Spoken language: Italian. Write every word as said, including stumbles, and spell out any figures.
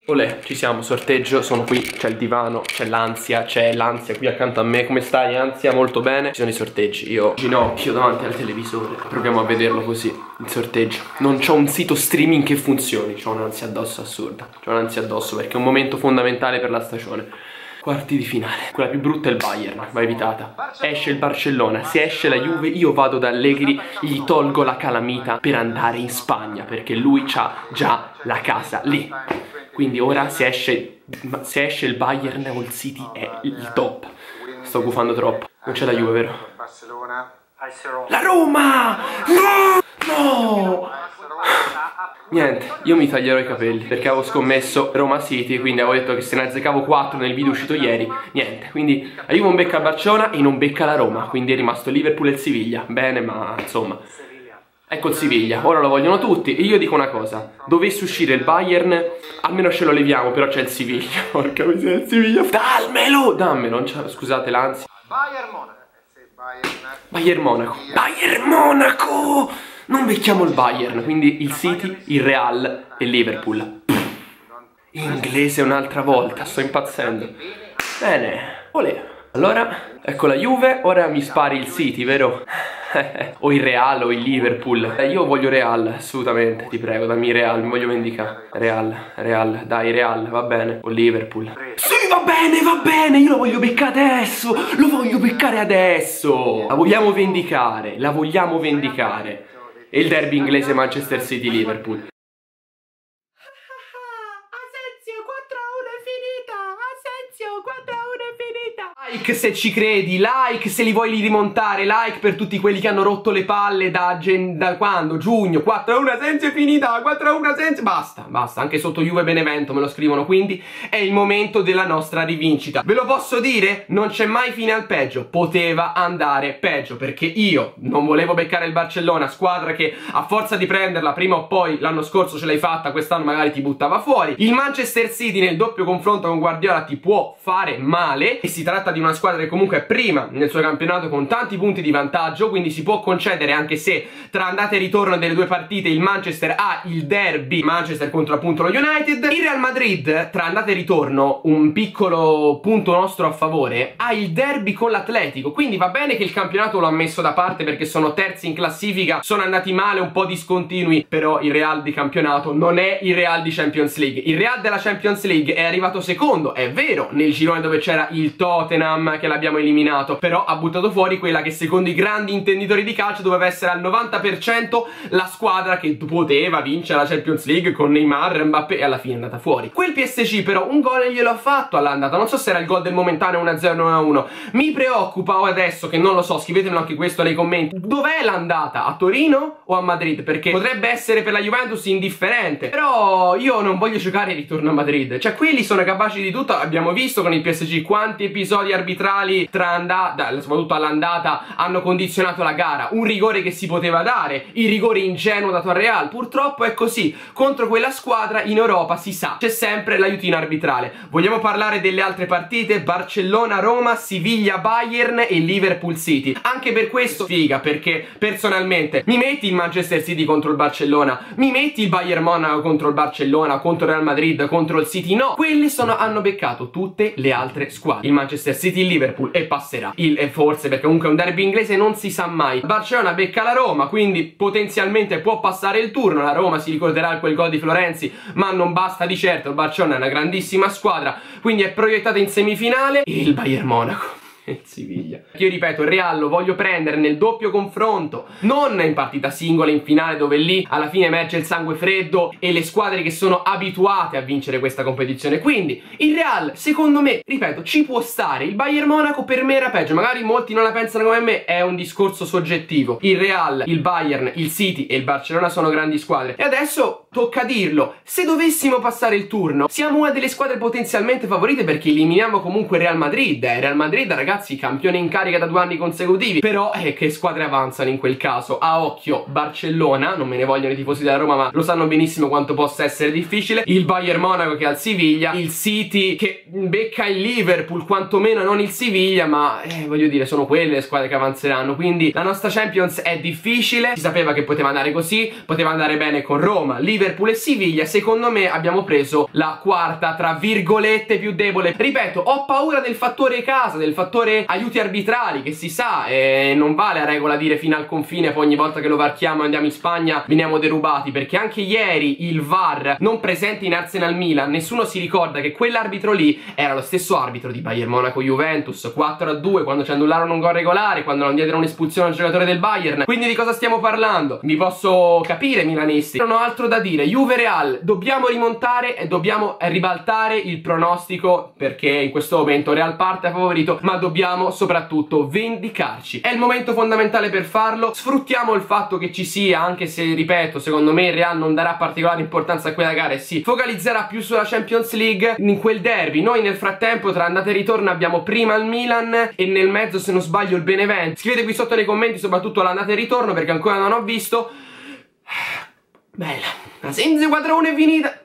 Olè, ci siamo, sorteggio, sono qui, c'è il divano, c'è l'ansia, c'è l'ansia qui accanto a me. Come stai, ansia? Molto bene. Ci sono i sorteggi, io ginocchio davanti al televisore. Proviamo a vederlo così, il sorteggio. Non c'ho un sito streaming che funzioni, c'ho un'ansia addosso assurda. C'ho un'ansia addosso perché è un momento fondamentale per la stagione. Quarti di finale, quella più brutta è il Bayern, va evitata. Esce il Barcellona, se esce la Juve io vado da Allegri, gli tolgo la calamita per andare in Spagna, perché lui c'ha già la casa lì. Quindi ora se esce, se esce il Bayern o il City è il top. Sto gufando troppo. Non c'è la Juve, vero? La Roma! No! No! Niente, io mi taglierò i capelli perché avevo scommesso Roma City, quindi avevo detto che se ne azzeccavo quattro nel video uscito ieri. Niente, quindi la Juve non becca il Barcellona e non becca la Roma, quindi è rimasto Liverpool e il Siviglia. Bene, ma insomma, ecco il Siviglia, ora lo vogliono tutti. E io dico una cosa, dovesse uscire il Bayern, almeno ce lo leviamo, però c'è il Siviglia. Porca miseria, il Siviglia, dammelo, dammelo, non c'è, scusate l'ansia. Bayern Monaco, Bayern Monaco, Bayern Monaco. Non becchiamo il Bayern, quindi il City, il Real e Liverpool. Pff, inglese un'altra volta, sto impazzendo. Bene, olè. Allora, ecco la Juve, ora mi spari il City, vero? O il Real o il Liverpool. eh, Io voglio Real, assolutamente, ti prego, dammi Real, mi voglio vendicare. Real, Real, dai Real, va bene. O Liverpool. Sì, va bene, va bene, io lo voglio beccare adesso. Lo voglio beccare adesso. La vogliamo vendicare, la vogliamo vendicare. E il derby inglese Manchester City-Liverpool. Like se ci credi, like se li vuoi rimontare, like per tutti quelli che hanno rotto le palle da, da quando? Giugno, quattro a uno Sensi è finita, quattro a uno Sensi, basta, basta, anche sotto Juve Benevento me lo scrivono, quindi è il momento della nostra rivincita. Ve lo posso dire? Non c'è mai fine al peggio, poteva andare peggio, perché io non volevo beccare il Barcellona, squadra che a forza di prenderla prima o poi l'anno scorso ce l'hai fatta, quest'anno magari ti buttava fuori. Il Manchester City nel doppio confronto con Guardiola ti può fare male, e si tratta di una squadra che comunque è prima nel suo campionato con tanti punti di vantaggio, quindi si può concedere, anche se tra andata e ritorno delle due partite il Manchester ha il derby Manchester contro appunto lo United. Il Real Madrid tra andata e ritorno, un piccolo punto nostro a favore, ha il derby con l'Atletico, quindi va bene che il campionato lo ha messo da parte perché sono terzi in classifica, sono andati male, un po' discontinui, però il Real di campionato non è il Real di Champions League. Il Real della Champions League è arrivato secondo, è vero, nel girone dove c'era il Tottenham che l'abbiamo eliminato, però ha buttato fuori quella che secondo i grandi intenditori di calcio doveva essere al novanta per cento la squadra che poteva vincere la Champions League con Neymar, Mbappé, e alla fine è andata fuori. Quel P S G però un gol glielo ha fatto all'andata, non so se era il gol del momentaneo uno a zero o uno a uno. Mi preoccupa adesso, che non lo so, scrivetemelo anche questo nei commenti, dov'è l'andata? A Torino o a Madrid? Perché potrebbe essere per la Juventus indifferente, però io non voglio giocare e ritorno a Madrid, cioè quelli sono capaci di tutto. Abbiamo visto con il P S G quanti episodi arbitrali tra andata, soprattutto all'andata, hanno condizionato la gara. Un rigore che si poteva dare, il rigore ingenuo dato al Real. Purtroppo è così, contro quella squadra in Europa si sa, c'è sempre l'aiutino arbitrale. Vogliamo parlare delle altre partite? Barcellona Roma, Siviglia Bayern e Liverpool City. Anche per questo figa, perché personalmente mi metti il Manchester City contro il Barcellona, mi metti il Bayern Monaco contro il Barcellona, contro il Real Madrid, contro il City? No, quelli sono, hanno beccato tutte le altre squadre. Il Manchester City, il Liverpool, e passerà. Il, e forse, perché comunque è un derby inglese, non si sa mai. Barcellona becca la Roma, quindi potenzialmente può passare il turno. La Roma si ricorderà quel gol di Florenzi, ma non basta di certo. Il Barcellona è una grandissima squadra, quindi è proiettata in semifinale. E il Bayern Monaco e Siviglia. Io ripeto, il Real lo voglio prendere nel doppio confronto, non in partita singola in finale, dove lì alla fine emerge il sangue freddo e le squadre che sono abituate a vincere questa competizione. Quindi il Real, secondo me, ripeto, ci può stare. Il Bayern Monaco per me era peggio, magari molti non la pensano come me, è un discorso soggettivo. Il Real, il Bayern, il City e il Barcellona sono grandi squadre. E adesso tocca dirlo, se dovessimo passare il turno siamo una delle squadre potenzialmente favorite, perché eliminiamo comunque il Real Madrid. eh, Real Madrid, ragazzi, ragazzi, campione in carica da due anni consecutivi. Però eh, che squadre avanzano in quel caso? A occhio Barcellona, non me ne vogliono i tifosi della Roma, ma lo sanno benissimo quanto possa essere difficile. Il Bayern Monaco che ha il Siviglia, il City che becca il Liverpool, quantomeno non il Siviglia, ma eh, voglio dire, sono quelle le squadre che avanzeranno. Quindi la nostra Champions è difficile, si sapeva che poteva andare così, poteva andare bene con Roma, Liverpool, Liverpool e Siviglia, secondo me abbiamo preso la quarta tra virgolette più debole. Ripeto, ho paura del fattore casa, del fattore aiuti arbitrali, che si sa, eh, non vale a regola dire fino al confine, poi ogni volta che lo varchiamo andiamo in Spagna veniamo derubati, perché anche ieri il V A R non presente in Arsenal Milan, nessuno si ricorda che quell'arbitro lì era lo stesso arbitro di Bayern Monaco Juventus, quattro a due, quando ci annullarono un gol regolare, quando non diedero un'espulsione al giocatore del Bayern. Quindi di cosa stiamo parlando? Mi posso capire, milanisti, non ho altro da dire. Juve Real, dobbiamo rimontare e dobbiamo ribaltare il pronostico, perché in questo momento Real parte favorito, ma dobbiamo soprattutto vendicarci. È il momento fondamentale per farlo. Sfruttiamo il fatto che ci sia, anche se ripeto, secondo me il Real non darà particolare importanza a quella gara e si focalizzerà più sulla Champions League, in quel derby. Noi nel frattempo tra andata e ritorno abbiamo prima il Milan e nel mezzo, se non sbaglio, il Benevento. Scrivete qui sotto nei commenti soprattutto l'andata e ritorno, perché ancora non ho visto. Bella, la Sensi quattro a uno è finita.